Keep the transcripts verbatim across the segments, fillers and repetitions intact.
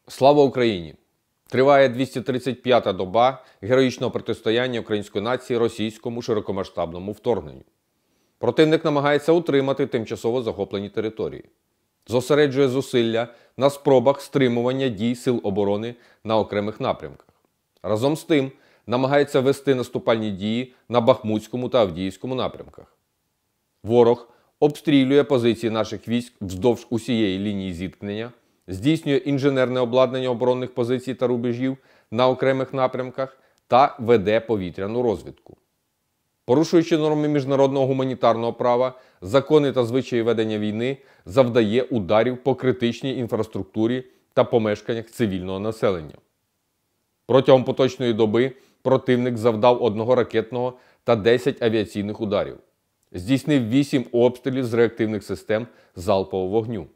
Слава Україні! Триває двісті тридцять п'ята доба героїчного протистояння української нації російському широкомасштабному вторгненню. Противник намагається утримати тимчасово захоплені території. Зосереджує зусилля на спробах стримування дій сил оборони на окремих напрямках. Разом з тим, намагається вести наступальні дії на Бахмутському та Авдіївському напрямках. Ворог обстрілює позиції наших військ вздовж усієї лінії зіткнення, здійснює інженерне обладнання оборонних позицій та рубежів на окремих напрямках та веде повітряну розвідку. Порушуючи норми міжнародного гуманітарного права, закони та звичаї ведення війни, завдає ударів по критичній інфраструктурі та помешканнях цивільного населення. Протягом поточної доби противник завдав одного ракетного та десять авіаційних ударів. Здійснив вісім обстрілів з реактивних систем залпового вогню.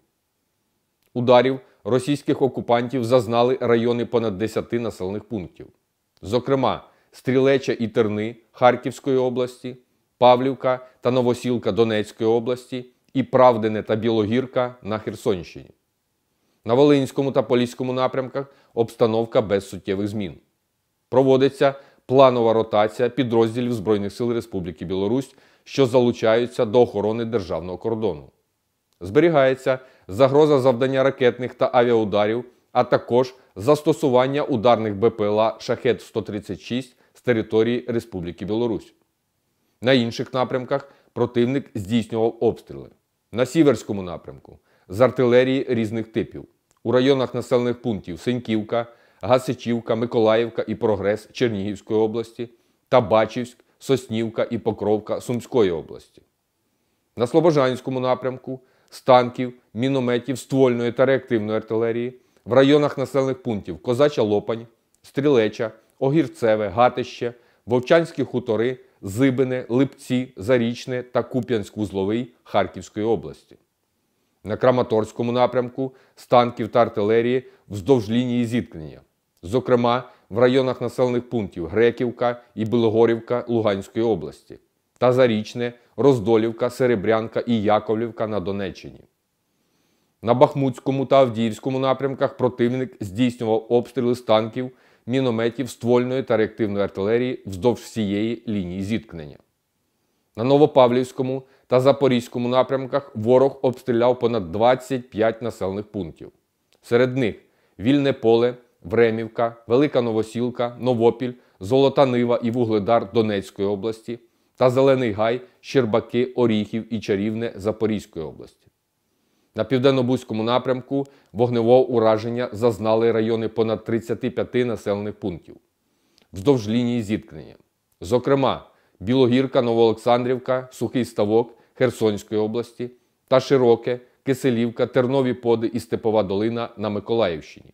Ударів російських окупантів зазнали райони понад десяти населених пунктів. Зокрема, Стрілеча і Терни Харківської області, Павлівка та Новосілка Донецької області і Правдине та Білогірка на Херсонщині. На Волинському та Поліському напрямках обстановка без суттєвих змін. Проводиться планова ротація підрозділів Збройних сил Республіки Білорусь, що залучаються до охорони державного кордону. Зберігається загроза завдання ракетних та авіаударів, а також застосування ударних БПЛА Шахед сто тридцять шість з території Республіки Білорусь. На інших напрямках противник здійснював обстріли. На Сіверському напрямку з артилерії різних типів. У районах населених пунктів Синьківка, Гасичівка, Миколаївка і Прогрес Чернігівської області та Бачівськ, Соснівка і Покровка Сумської області. На Слобожанському напрямку з танків, мінометів, ствольної та реактивної артилерії в районах населених пунктів Козача Лопань, Стрілеча, Огірцеве, Гатище, Вовчанські хутори, Зибине, Липці, Зарічне та Куп'янськ-Вузловий Харківської області. На Краматорському напрямку з танків та артилерії вздовж лінії зіткнення. Зокрема, в районах населених пунктів Греківка і Білогорівка Луганської області та Зарічне, Роздолівка, Серебрянка і Яковлівка на Донеччині. На Бахмутському та Авдіївському напрямках противник здійснював обстріли з танків, мінометів, ствольної та реактивної артилерії вздовж всієї лінії зіткнення. На Новопавлівському та Запорізькому напрямках ворог обстріляв понад двадцять п'ять населених пунктів. Серед них Вільне Поле, Времівка, Велика Новосілка, Новопіль, Золота Нива і Вугледар Донецької області та Зелений Гай, Щербаки, Оріхів і Чарівне Запорізької області. На Південно-Бузькому напрямку вогневого ураження зазнали райони понад тридцяти п'яти населених пунктів вздовж лінії зіткнення. Зокрема, Білогірка, Новоолександрівка, Сухий Ставок Херсонської області та Широке, Киселівка, Тернові Поди і Степова Долина на Миколаївщині.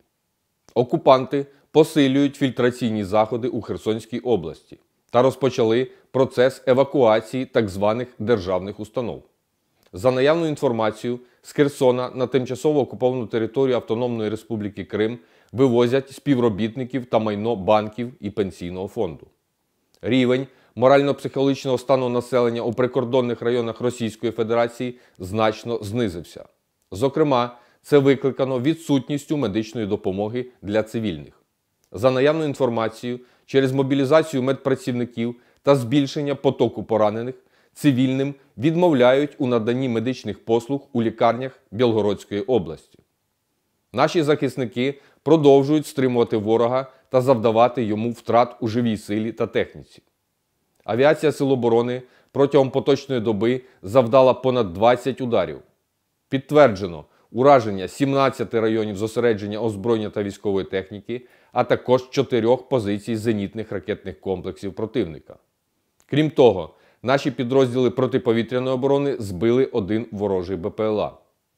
Окупанти посилюють фільтраційні заходи у Херсонській області та розпочали процес евакуації так званих державних установ. За наявною інформацією, з Херсона на тимчасово окуповану територію Автономної Республіки Крим вивозять співробітників та майно банків і пенсійного фонду. Рівень морально-психологічного стану населення у прикордонних районах Російської Федерації значно знизився. Зокрема, це викликано відсутністю медичної допомоги для цивільних. За наявною інформацією, через мобілізацію медпрацівників та збільшення потоку поранених, цивільним відмовляють у наданні медичних послуг у лікарнях Білгородської області. Наші захисники продовжують стримувати ворога та завдавати йому втрат у живій силі та техніці. Авіація Сил оборони протягом поточної доби завдала понад двадцять ударів. Підтверджено ураження сімнадцяти районів зосередження озброєння та військової техніки, а також чотирьох позицій зенітних ракетних комплексів противника. Крім того, наші підрозділи протиповітряної оборони збили один ворожий БПЛА.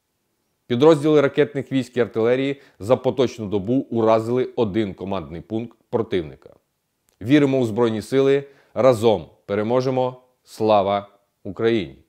Підрозділи ракетних військ і артилерії за поточну добу уразили один командний пункт противника. Віримо у Збройні Сили, разом переможемо! Слава Україні!